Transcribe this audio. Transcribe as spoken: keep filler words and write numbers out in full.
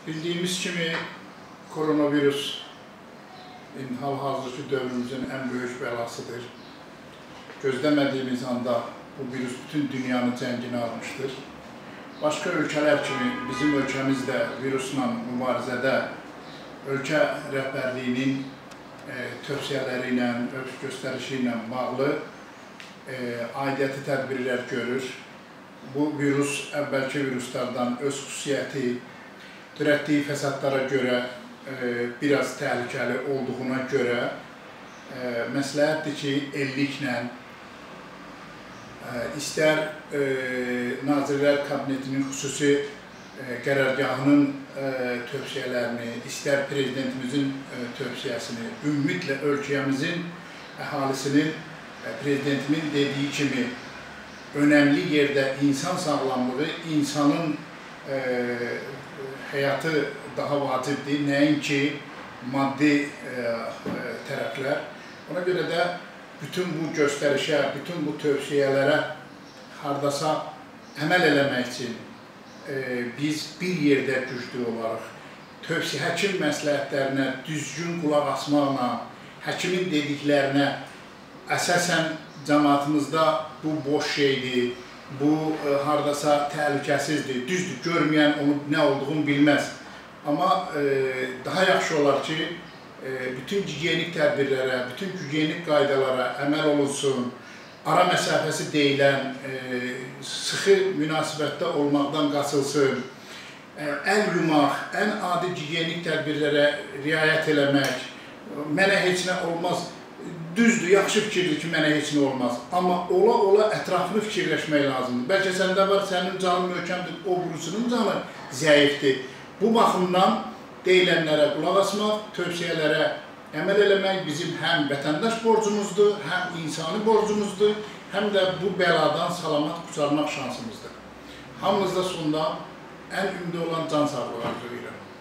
Bildiğimiz kimi koronavirüs hal-hazırki dövrümüzün en büyük belasıdır. Gözlemediğimiz anda bu virüs bütün dünyanın cəngini almıştır. Başka ülkeler kimi bizim ülkemiz de virüsle mübarizədə ölkə rəhbərliyinin e, tövsiyələri ilə, öz göstərişi ilə bağlı e, aidiyyəti tədbirlər görür. Bu virüs əvvəlki virüslərdən öz xüsusiyyəti, törətdiyi fəsadlara görə e, biraz təhlükəli olduğuna görə e, məsləhətdir ki, elliklə e, istər e, Nazirlər Kabinetinin xüsusi e, qərargahının e, tövsiyələrini, istər Prezidentimizin e, tövsiyəsini, ümumiyyətlə ölkəmizin əhalisinin e, Prezidentimin dediyi kimi önəmli yerdə insan sağlamlığı, insanın e, həyatı daha vacibdir, nəinki maddi e, tərəflər. Ona görə də bütün bu göstərişə, bütün bu tövsiyələrə hardasa əməl eləmək üçün e, biz bir yerdə güclü olaraq, tövsiyə, həkim məsləhətlərinə düzgün qulaq asmaqla, həkimin dediklərinə əsasən cəmaatımızda bu boş şeydir, bu e, hardasa təhlükəsizdir, düzdür, görməyən onun nə olduğunu bilməz. Amma e, daha yaxşı olar ki, e, bütün gigiyenik tədbirlərə, bütün gigiyenik qaydalara əməl olunsun, ara məsafəsi deyilən, e, sıxı münasibətdə olmaqdan qaçılsın, e, əl yumaq, ən adi gigiyenik tədbirlərə riayət eləmək, mənə heç nə olmaz. Düzdür, yaxşı fikirdir ki, mənə heç nə olmaz. Amma ola-ola ətraflı fikirləşmək lazımdır. Bəlkə səndə var, sənin canın möhkəmdir, o burusunun canı zəifdir. Bu baxımdan deyilənlərə qulaq asmaq, tövsiyələrə əməl eləmək bizim həm vətəndaş borcumuzdur, həm insani borcumuzdur, həm də bu bəladan salamat qurtarmaq şansımızdır. Hamımızda sonda ən ümidi olan can sağlığı arzulayıram.